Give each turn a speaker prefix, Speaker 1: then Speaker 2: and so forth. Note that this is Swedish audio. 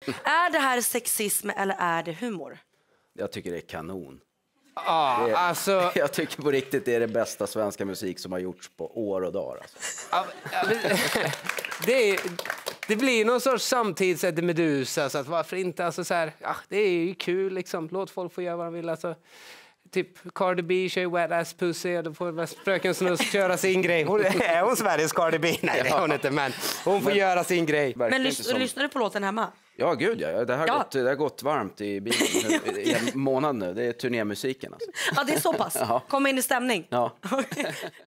Speaker 1: Är det här sexism eller är det humor?
Speaker 2: Jag tycker det är kanon.
Speaker 3: Ja, alltså...
Speaker 2: Jag tycker på riktigt det är det bästa svenska musik som har gjorts på år och dagar. Alltså.
Speaker 3: Det blir någon sorts samtids Medusa, så att varför inte, alltså så här, det är ju kul liksom, låt folk få göra vad de vill, alltså. Typ Cardi B kör Wet Ass Pussy och då får fröken Snusk köra sin grej. Är hon Sveriges Cardi B? Nej, det är hon inte, men hon får göra sin grej.
Speaker 1: Men lyssnar du på låten hemma?
Speaker 2: Ja, gud ja. Det har gått varmt i bilen i en månad nu. Det är turnémusiken alltså.
Speaker 1: Ja, det är så pass. Kom in i stämning.
Speaker 2: Ja.